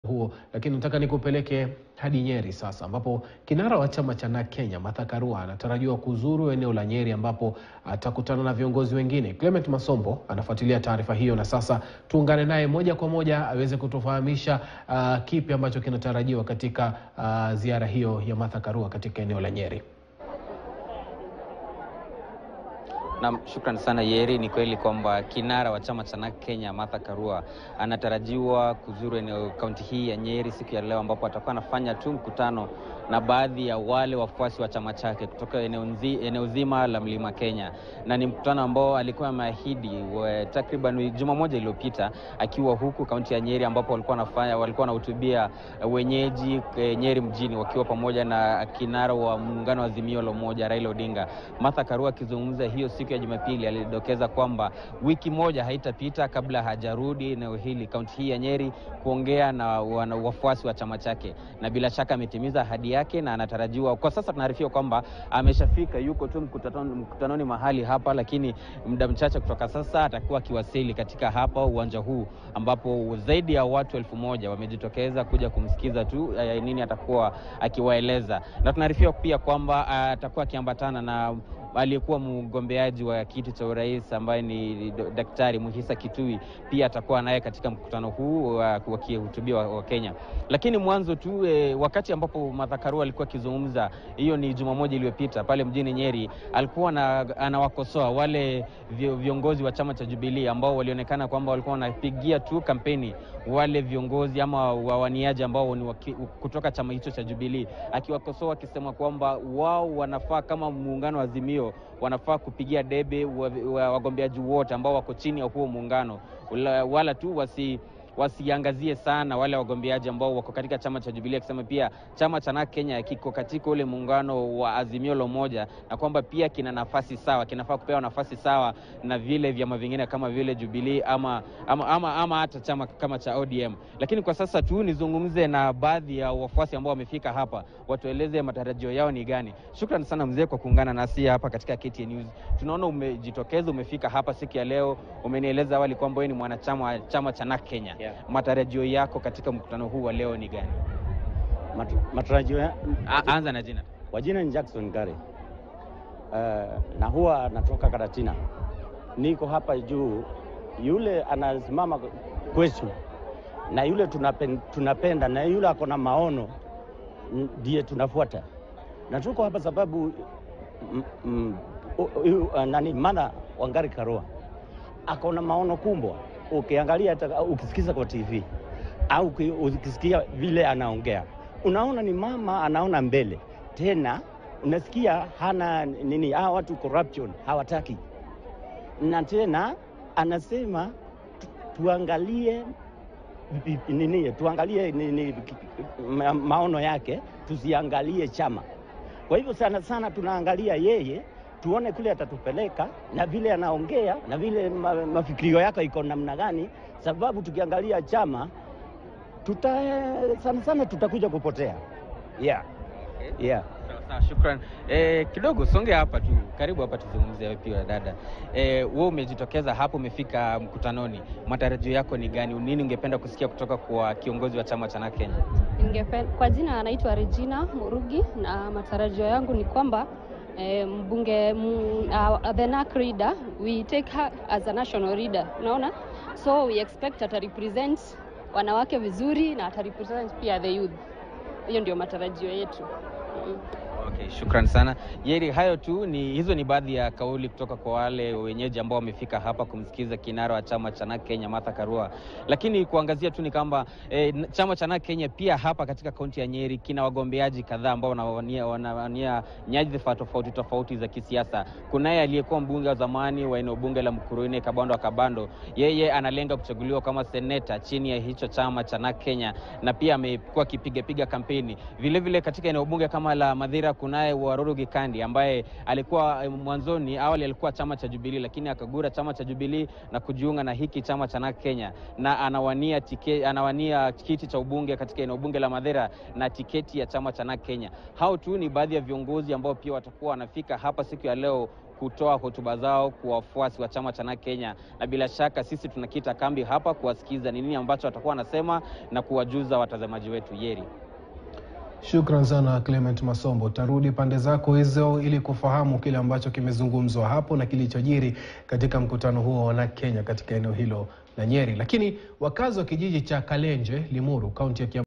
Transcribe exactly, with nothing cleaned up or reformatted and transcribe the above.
huo, lakini nataka nikupeleke hadi Nyeri sasa, ambapo kinara wa chama cha N A R C Kenya Martha Karua anatarajiwa kuzuru eneo la Nyeri ambapo atakutana na viongozi wengine. Clement Masombo anafuatilia taarifa hiyo na sasa tuungane naye moja kwa moja aweze kutufahamisha uh, kipi ambacho kinatarajiwa katika uh, ziara hiyo ya Martha Karua katika eneo la Nyeri. Na shukrani sana Yeri. Ni kweli kwamba kinara wa chama cha N A R C Kenya Martha Karua anatarajiwa kuzuru eneo kaunti hii ya Nyeri siku ya leo, ambapo atakuwa anafanya tu mkutano na baadhi ya wale wafuasi wa chama chake kutoka eneo nzi, eneo zima la Mlima Kenya. Na ni mkutano ambao alikuwa ameahidi takriban juma moja iliyopita akiwa huku kaunti ya Nyeri, ambapo walikuwa wanafanya walikuwa wanahutubia wenyeji Nyeri mjini wakiwa pamoja na kinara wa muungano wa Azimio la Umoja Raila Odinga. Martha Karua akizungumza hiyo siku ya Jumapili alidokeza kwamba wiki moja haitapita kabla hajarudi eneo hili kaunti hii ya Nyeri kuongea na wafuasi wa chama chake, na bila shaka ametimiza ahadi yake na anatarajiwa. Kwa sasa tunaarifiwa kwamba ameshafika, yuko tu mkutanoni, mkutanoni mahali hapa, lakini muda mchache kutoka sasa atakuwa akiwasili katika hapa uwanja huu, ambapo zaidi ya watu elfu moja wamejitokeza kuja kumsikiza tu eh, nini atakuwa akiwaeleza. Na tunaarifiwa pia kwamba atakuwa akiambatana na aliyekuwa mgombeaji wa kiti cha urais ambaye ni Daktari Muhisa Kitui, pia atakuwa naye katika mkutano huu wakihutubia wa, wa Kenya. Lakini mwanzo tu e, wakati ambapo Martha Karua alikuwa akizungumza, hiyo ni juma moja iliyopita pale mjini Nyeri, alikuwa na, anawakosoa wale viongozi wa chama cha Jubilee ambao walionekana kwamba walikuwa wanapigia tu kampeni wale viongozi ama wawaniaji ambao ni waki, kutoka chama hicho cha Jubilee, akiwakosoa akisema kwamba wao wanafaa kama muungano wa Azimio wanafaa kupigia debe wagombeaji wote ambao wako chini ya huo muungano, wala, wala tu wasi wasiangazie sana wale wagombeaji ambao wako katika chama cha Jubilee, akisema pia chama cha N A R C Kenya kiko katika ule muungano wa Azimio la Umoja na kwamba pia kina nafasi sawa, kinafaa kupewa nafasi sawa na vile vyama vingine kama vile Jubilee ama ama, ama ama hata chama kama cha O D M. Lakini kwa sasa tu nizungumze na baadhi ya wafuasi ambao wamefika hapa, watueleze matarajio yao ni gani. Shukrani sana mzee kwa kuungana nasi hapa katika K T N News. Tunaona umejitokeza, umefika hapa siku ya leo, umenieleza awali kwamba wewe ni mwanachama wa chama cha N A R C Kenya. Yeah. Matarajio yako katika mkutano huu wa leo ni gani? Mat, matarajio ya... Anza na jina. Kwa jina ni Jackson Gare. Uh, na huwa natoka Karatina. Niko hapa juu, yule anasimama question na yule tunapenda, tunapenda na yule ako na maono ndiye tunafuata. Na tuko hapa sababu m, m, u, u, uh, nani Martha Wangari Karua ako na maono kubwa. Ukiangalia hata ukisikiza kwa T V au ukisikia vile anaongea, unaona ni mama anaona mbele. Tena unasikia hana nini, hawa watu corruption hawataki. Na tena anasema tu, tuangalie nini, tuangalie nini maono yake, tusiangalie chama. Kwa hivyo sana sana tunaangalia yeye, tuone kule atatupeleka na vile anaongea na vile ma, mafikirio yake iko namna gani, sababu tukiangalia chama tuta sana sana tutakuja kupotea. Yeah. Okay. Yeah. Sawa, shukrani. Eh, kidogo songe hapa tu. Karibu hapa tuzungumzie wewe pia dada. Eh, wewe umejitokeza hapo, umefika mkutanoni. Matarajio yako ni gani? Nini ungependa kusikia kutoka kwa kiongozi wa chama cha N A R C Kenya? Ningependa, kwa jina anaitwa Regina Murugi, na matarajio yangu ni kwamba Eh, mbunge m, uh, the N A R C leader, we take her as a national leader, unaona, so we expect ata represent wanawake vizuri na ata represent pia the youth. Hiyo ndio matarajio yetu. mm. Okay, shukrani sana Yeri. Hayo tu ni hizo ni baadhi ya kauli kutoka kwa wale wenyeji ambao wamefika hapa kumsikiza kinara wa chama cha N A R C Kenya Martha Karua. Lakini kuangazia tu ni kwamba eh, chama cha N A R C Kenya pia hapa katika kaunti ya Nyeri kina wagombeaji kadhaa ambao wanawania wanawania nyadhifa tofauti tofauti za kisiasa. Kunaye aliyekuwa mbunge wa zamani wa eneo bunge la Mkuruine Kabando wa Kabando, yeye analenga kuchaguliwa kama seneta chini ya hicho chama cha N A R C Kenya, na pia amekuwa akipiga piga kampeni. Vile vile katika eneo bunge kama la Madhira kunaye Waruru Gikandi ambaye alikuwa mwanzoni awali alikuwa chama cha Jubilee, lakini akagura chama cha Jubilee na kujiunga na hiki chama cha N A R C Kenya, na anawania tike, anawania kiti cha ubunge katika eneo bunge la Madhira na tiketi ya chama cha N A R C Kenya. Hao tu ni baadhi ya viongozi ambao pia watakuwa wanafika hapa siku ya leo kutoa hotuba zao kwa wafuasi wa chama cha NARC Kenya, na bila shaka sisi tunakita kambi hapa kuwasikiza nini ambacho watakuwa wanasema na kuwajuza watazamaji wetu. Yeri. Shukran sana Clement Masombo. Tarudi pande zako hizo ili kufahamu kile ambacho kimezungumzwa hapo na kilichojiri katika mkutano huo wa NARC Kenya katika eneo hilo la Nyeri. Lakini wakazi wa kijiji cha Kalenje, Limuru, kaunti ya